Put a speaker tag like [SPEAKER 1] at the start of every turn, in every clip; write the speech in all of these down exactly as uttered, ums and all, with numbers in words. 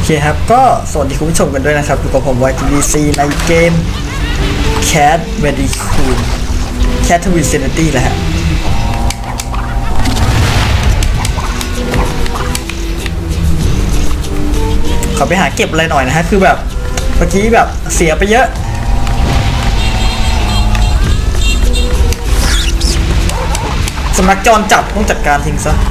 [SPEAKER 1] เคครับก็สวัสดีคุณผู้ชมกันด้วยนะครับอยู่กับผม วาย ที ดี ซี ในเกม Cat Very Cool Cat Vicinity แหละฮะขอไปหาเก็บอะไรหน่อยนะฮะคือแบบเมื่อกี้แบบเสียไปเยอะสำนักจรจับต้องจัดการทิ้งซะ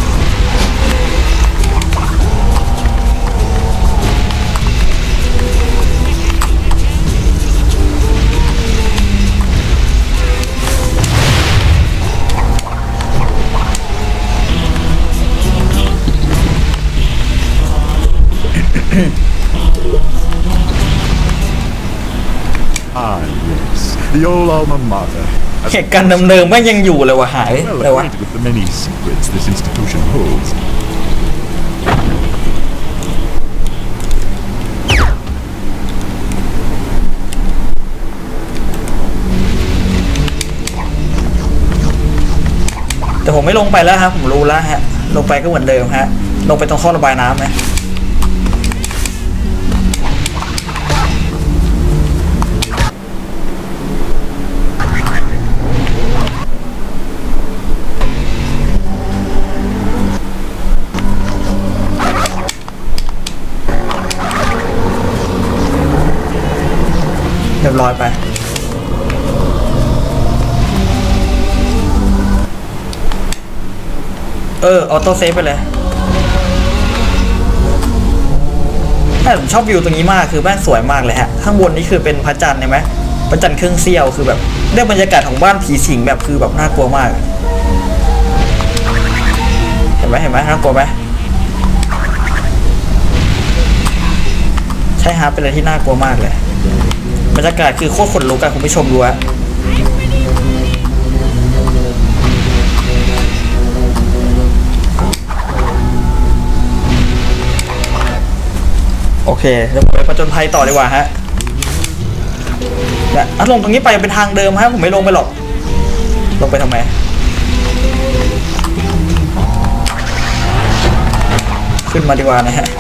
[SPEAKER 2] Ah, yes. The old alma mater.
[SPEAKER 1] เหตุการณ์เดิมๆก็ยังอยู่เลยวะหาย
[SPEAKER 2] Well
[SPEAKER 1] เลยวะ
[SPEAKER 2] acquainted with the many secrets this institution holds. แต่ผมไม่ลงไปแล้วครับผมรู้แล้วฮะลงไปก็เหมือนเดิมฮะลงไปตรงท่อระบายน้ำนะเรียบร้อยไปเออออโต้เซฟไปเลยแต่ผมชอบวิวตรงนี้มากคือบ้านสวยมากเลยฮะข้างบนนี่คือเป็นพระจันทร์ใช่ไหมพระจันทร์ครึ่งเสี้ยวคือแบบได้บรรยากาศของบ้านผีสิงแบบคือแบบน่ากลัวมากเห็นไหมเห็นไหมน่ากลัวไหมใช่ฮะเป็นอะไรที่น่ากลัวมากเลยบรรยากาศคือโคตรขนลุกอะคุณผู้ชมดูฮะโอเคเดี๋ยวผมไปผจญภัยต่อดีกว่าฮะเนี่ยลงตรงนี้ไปเป็นทางเดิมฮะผมไม่ลงไปหรอกลงไปทำไมขึ้นมาดีกว่านะฮะ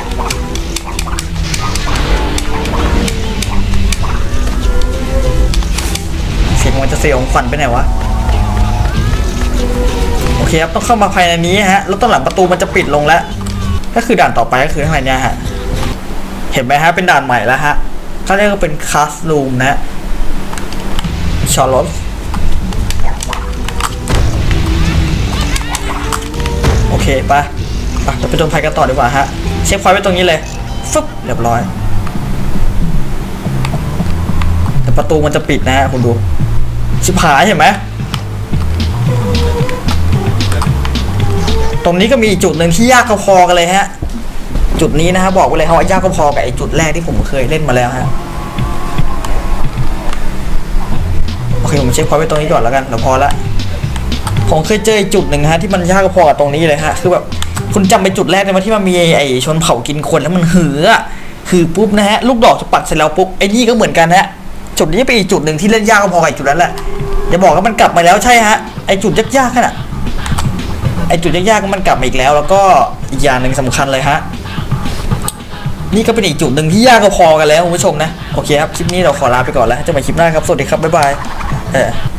[SPEAKER 2] เสียงมันจะเสียงขวัญไปไหนวะโอเคครับต้องเข้ามาภายในนี้ฮะแล้วตรงหลังประตูมันจะปิดลงแล้วก็คือด่านต่อไปก็คือข้างในเนี้ยฮะเห็นไหมฮะเป็นด่านใหม่แล้วฮะเขาเรียกว่าเป็นคลาสรูมนะชาร์ลอตโอเคไปไปเราไปจนภัยกันต่อดีกว่าฮะเช็คพอยต์ไว้ตรงนี้เลยฟึบเรียบร้อยแต่ประตูมันจะปิดนะฮะคุณดูชิบหายเห็นไหมตรงนี้ก็มีจุดหนึ่งที่ยากพอๆกันเลยฮะจุดนี้นะครับบอกไว้เลยว่ายากก็พอกับไอ้จุดแรกที่ผมเคยเล่นมาแล้วฮะโอเคผมเช็คพอยต์ไว้ตรงนี้ก่อนแล้วกันเราพอละผมเคยเจอจุดหนึ่งฮะที่มันยากก็พอกับตรงนี้เลยฮะคือแบบคุณจำไปจุดแรกได้ไหมที่มันมีไอ้ชนเผ่ากินคนแล้วมันหืออ่ะคือปุ๊บนะฮะลูกดอกจะปักเสร็จแล้วปุ๊บไอ้นี่ก็เหมือนกันฮะจุดนี้เป็นอีกจุดหนึ่งที่เล่นยากก็พอกับจุดนั้นแหละอย่าบอกว่ามันกลับมาแล้วใช่ฮะไอ้จุดยากๆขนาดไอ้จุดยากๆก็มันกลับมาอีกแล้วแล้วก็อีกอย่างหนึ่งสำคัญเลยฮะนี่ก็เป็นอีกจุดหนึ่งที่ยากก็พอกันแล้วคุณผู้ชมนะโอเคครับคลิปนี้เราขอลาไปก่อนแล้วจะมาคลิปหน้าครับสวัสดีครับบ๊ายบายเออ